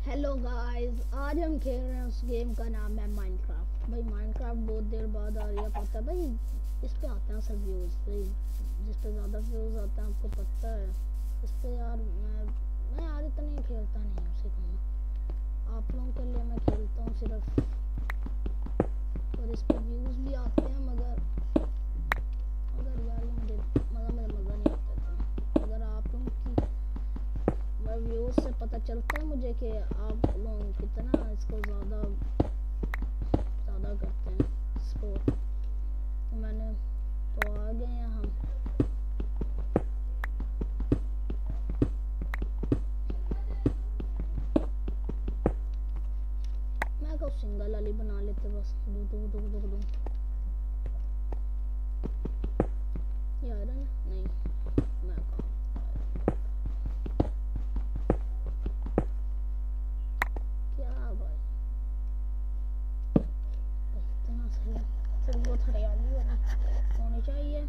Hello guys, आज हम खेल रहे हैं। उस गेम का नाम है माइनक्राफ्ट। भाई माइनक्राफ्ट बहुत देर बाद आ रही है, पता है भाई। इस पे आते हैं सब व्यूज़ भाई, जिस पे ज़्यादा व्यूज़ आते हैं आपको पता है। इस पे यार मैं यार इतना खेलता नहीं हूँ, सिर्फ आप लोगों के लिए मैं खेलता हूँ सिर्फ। और इस पे व्यूज़ भी आते हैं मगर यार मुझे मज़ा नहीं आता था। अगर आप लोगों की व्यूज़ से पता चलता है मुझे कि आप लोग कितना इसको ज़्यादा करते हैं सपोर्ट। मैंने तो आ गए हैं हम। मैं को सिंगल वाली बना लेते बस। दो यार नहीं, मैं फिर बहुत हरियाली होनी चाहिए।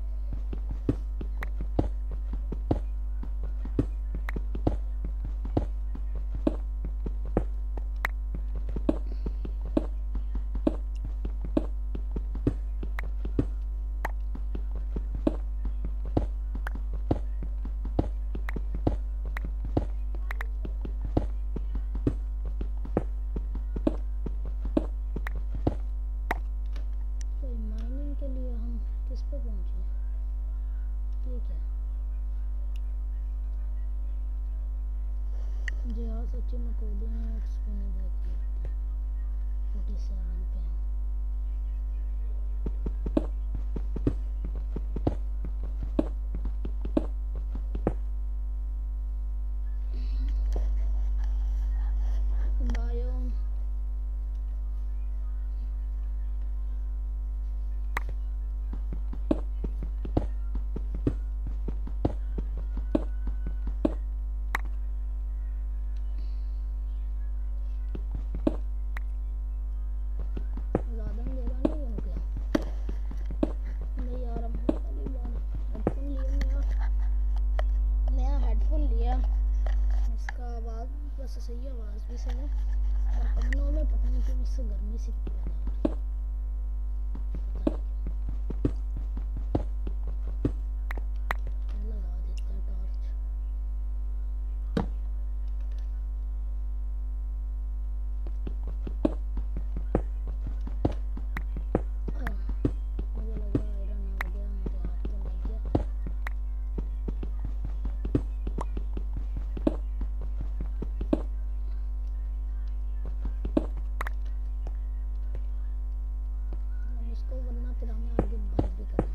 के लिए हम किस पे पहुंचे? ठीक है, मुझे यार सच्ची में कोऑर्डिनेट्स भी नहीं देखते। 47 पे बायोम। सही आवाज़ भी सही है, और कानों में पता नहीं क्यों इससे गर्मी सी पैदा हो रही है। लगा देते हैं टॉर्च। मुझे लग रहा आयरन आ गया, मेरे हाथ तो लग गया। वरना फिर हमें आगे बात भी करना।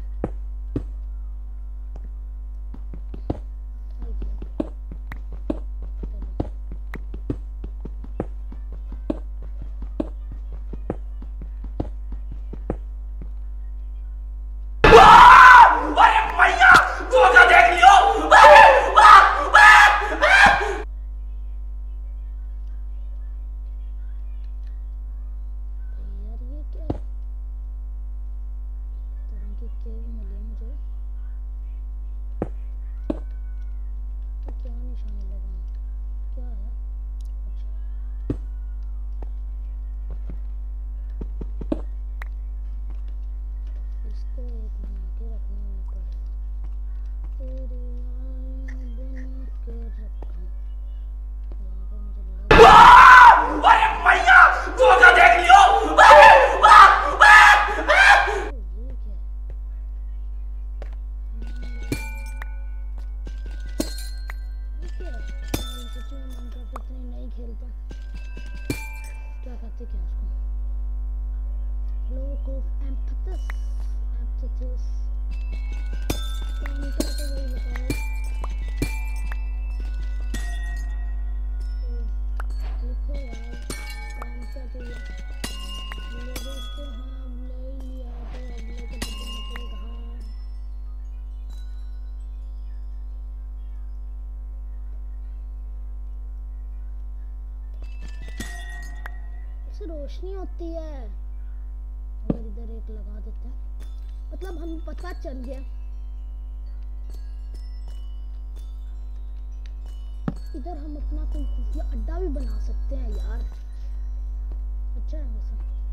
क्या निशान लगा? क्या है? अच्छा, इसको एक बना के रखना पड़ेगा। तेरे आए बन के रखा। खेलता क्या कहते क्या उसको? लोक ऑफ एम्पथस एम्पथस क्या तो वही बताओ। लिखो यार काम क्या चाहिए लोगों को। हाँ ले लिया तो अगले के बदलने के कहा। रोशनी होती है। अगर इधर एक लगा देते हैं, मतलब हमें पता चल गया इधर हम अपना कोई खुफिया अड्डा भी बना सकते हैं यार, अच्छा है वैसे।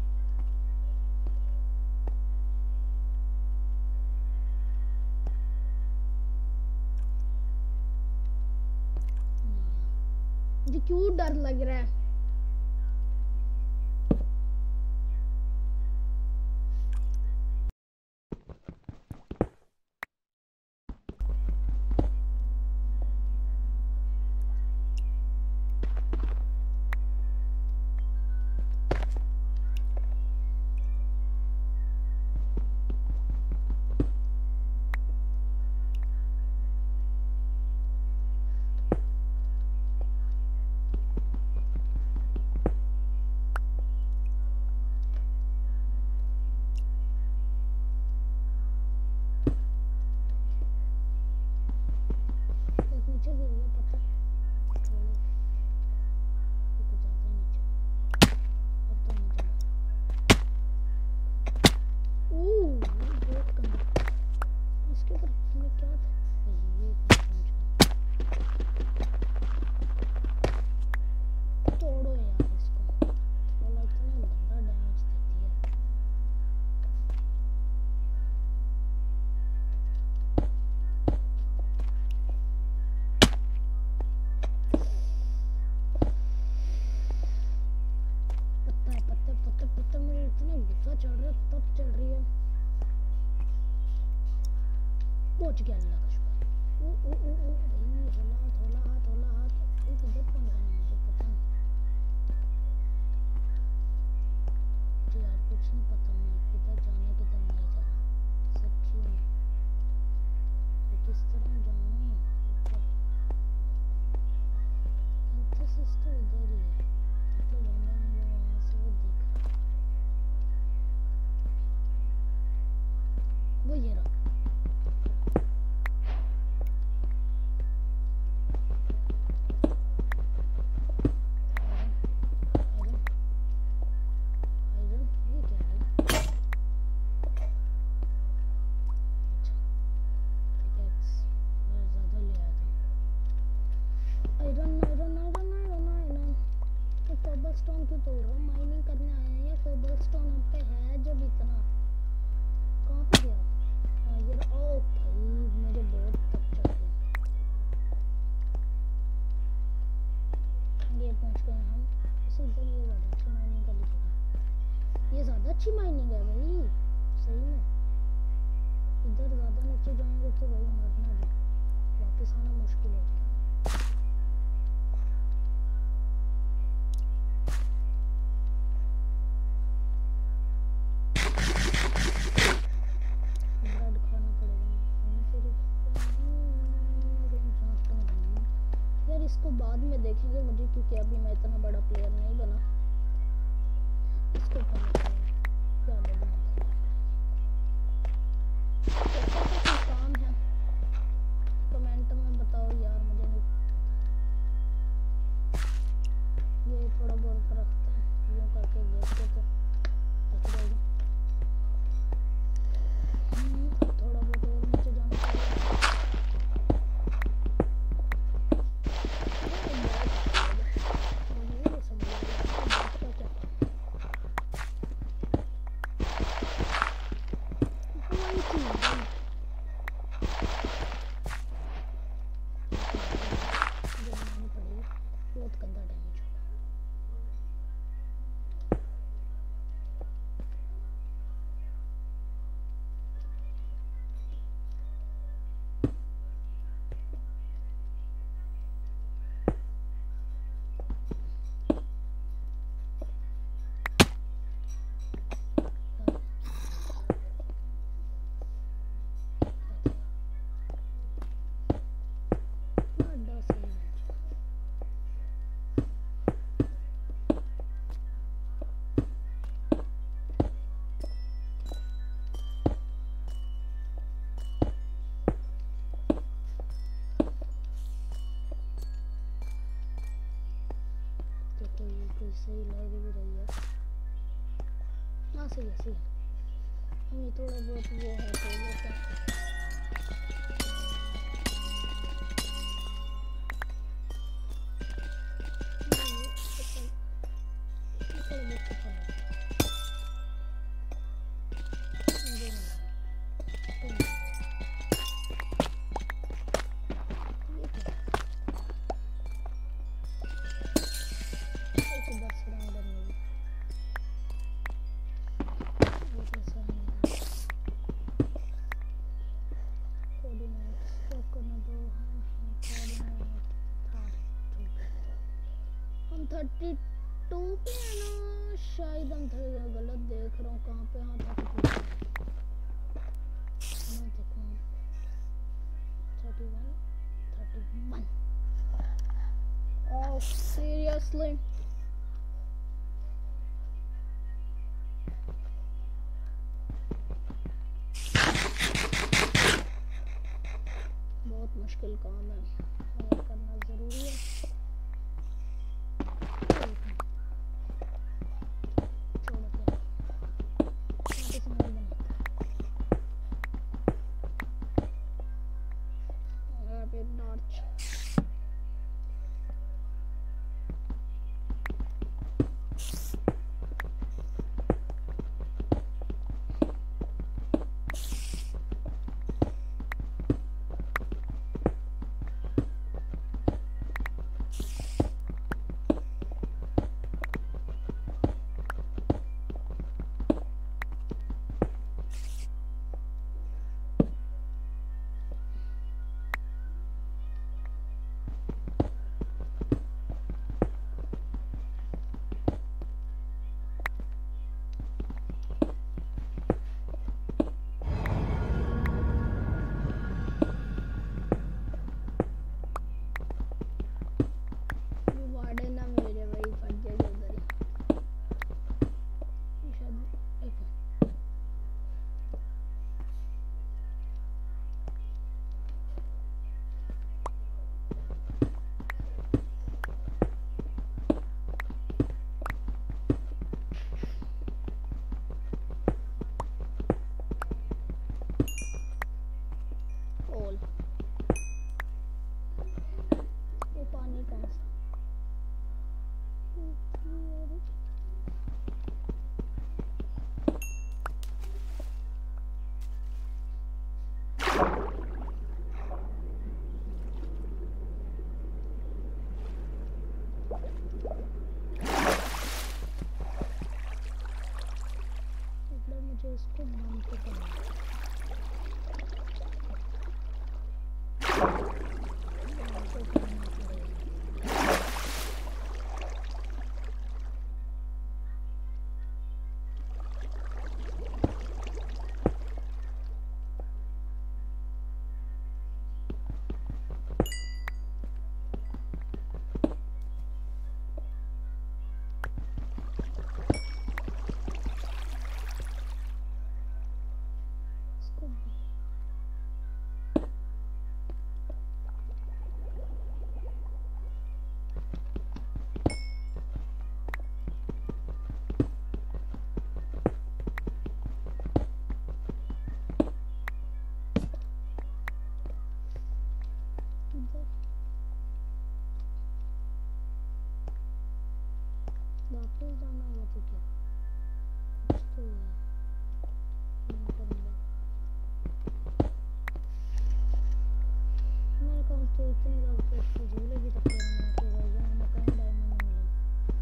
मुझे क्यों डर लग रहा है। पहुंच गया, अल्लाह का शुक्र। ओ ओ ओ ओ भाई, होला हाथ होला हाथ। एक इधर कौन जाना, मुझे पता नहीं मुझे यार, कुछ नहीं पता मैं किधर जाना किधर नहीं जाना सच्ची में। तो किस तरह जाऊँ ऊपर? एंथसिस तो इधर ही है, मतलब हमें वहाँ से वो दिख रहा, वो ये रहा। कोबलस्टोन क्यों तोड़ रहा हूँ? माइनिंग करने आए हैं या कोबलस्टोन हम पे है जब इतना। कहाँ पे गया? हाँ ये रहा। ओ भाई मुझे बहुत तक चढ़ गया। ये पहुँच गए हम। इसे इधर ये ज़्यादा अच्छी माइनिंग कर लीजिएगा, ये ज़्यादा अच्छी माइनिंग है भाई सही में। इधर ज़्यादा नीचे जाएंगे तो भाई मरना भी, वापस आना मुश्किल हो जाएगा। इसको बाद में देखेंगे मुझे, क्योंकि अभी मैं इतना बड़ा प्लेयर नहीं बना। इसको क्या बोलूं, काम है कमेंट में बताओ यार, मुझे नहीं। ये थोड़ा बहुत रखते हैं, यूँ करके देखते तो दिख जाएगा। थोड़ा बहुत और नीचे जाना पड़ेगा। बहुत गंदा डैमेज होगा। कोई सही लग भी रही है। हाँ सही है सही है। हमें थोड़ा बहुत वो है तो वो क्या 32 पे है ना, शायद हम थोड़ा गलत देख रहा हूँ कहाँ पे। हाँ 32 मैं देखूँ 31 31 Oh seriously बहुत मुश्किल काम है और करना ज़रूरी है। मुझे इसको बंद तो करना है। वापस जाना हुआ तो क्या कुछ तो हुआ मेरे काम तो इतनी ज़्यादा फजूल है। अभी तक मैंने कहीं डायमंड नहीं मिला।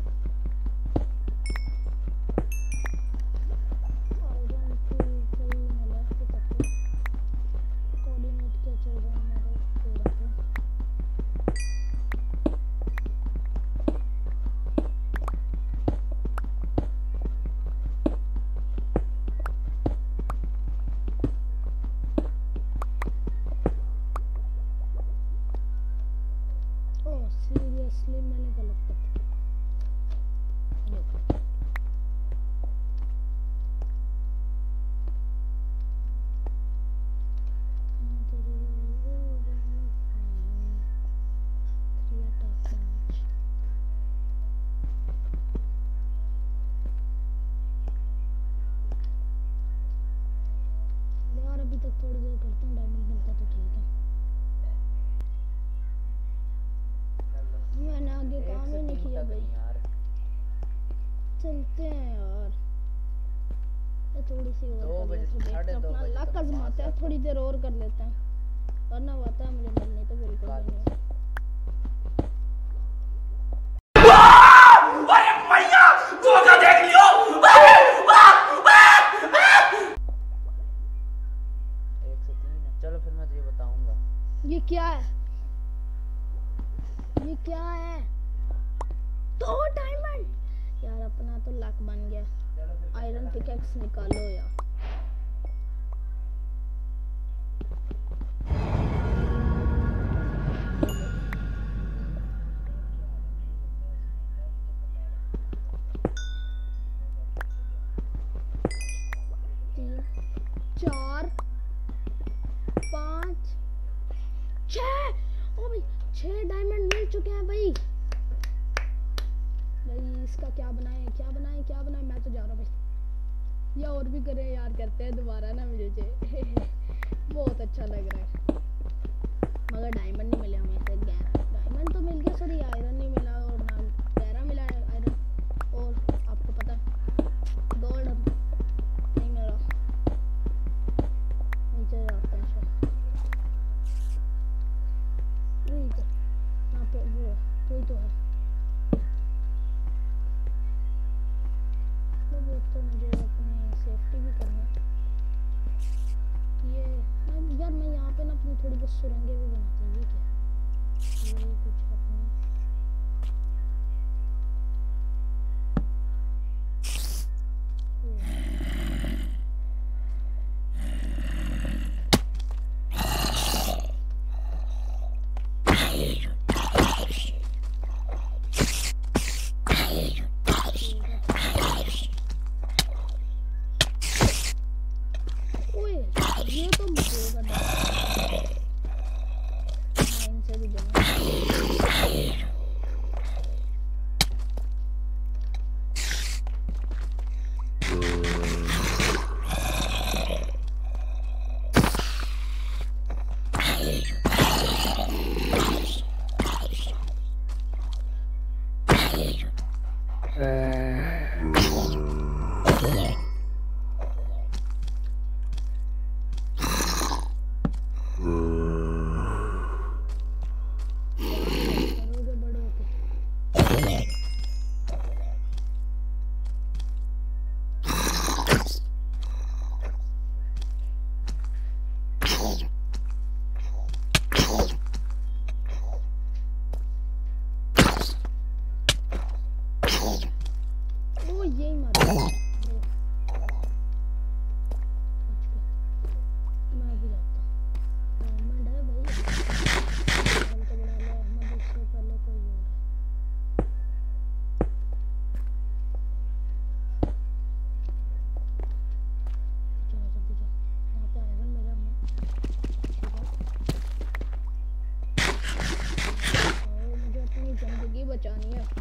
आयरन टूल सही मिला अभी तक। कोऑर्डिनेट क्या चल रहा है हमारे पूरा पे। सीरियसली मैंने गलत कर यार अभी तक थोड़ी देर करता हूँ, डायमंड मिलता तो ठीक है। मैंने आगे काम ही नहीं किया भाई। चलते हैं यार, थोड़ी सी और 2 बजे, साढ़े 2 बजे लक आजमाते हैं, थोड़ी देर और कर लेते हैं, वरना आता है मुझे मिलने तो बिल्कुल नहीं। अरे भैया धोखा देख लियो। चलो फिर मैं तुझे बताऊंगा। ये क्या है, ये क्या है? 2 डायमंड यार, अपना तो लक बन गया। आयरन पिकैक्स निकालो यार। चार 5 6, ओ भाई 6 डायमंड मिल चुके हैं भाई। भाई इसका क्या बनाए, क्या बनाए, क्या बनाए? मैं तो जा रहा हूँ भाई, या और भी करें यार, करते हैं दोबारा ना मुझे बहुत अच्छा लग रहा है। मगर डायमंड नहीं मिले हमें, से 11 डायमंड तो मिल गया, सॉरी आयरन नहीं मिला, और ना 11 मिला आयरन, और आपको पता गोल्ड नहीं मिला। नीचे जाते हैं सर, वही तो यहाँ पे वही तो है। वो तो मुझे अपनी सेफ्टी भी करनी है। ये यार मैं यहाँ पे ना अपनी थोड़ी बहुत सुरंगें भी बनाती हूँ। ये क्या है? ये कुछ अपनी ये तो मुझे इनसे भी बचानी है।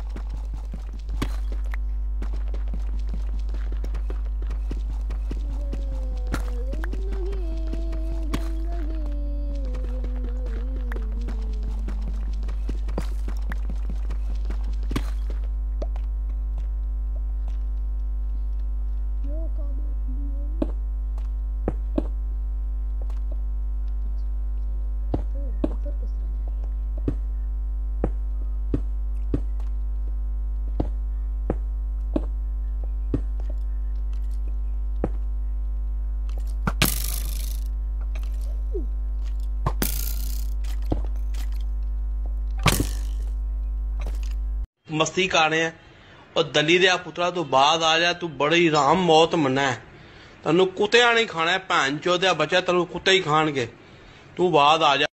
मस्ती कर रहे हैं और दली दे पुत्रा तू बाद आ जा, तू बड़ी राम मौत मना है, तेन कुत्तिया नहीं खाना है, भैन चोदिया बचा तेन कुत्ते ही खाणगे, तू बाद आ जा।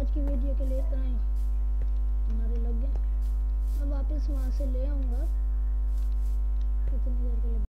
आज की वीडियो के लिए इतना ही। हमारे लग गए, मैं वापस वहाँ से ले आऊँगा कितनी देर के लिए।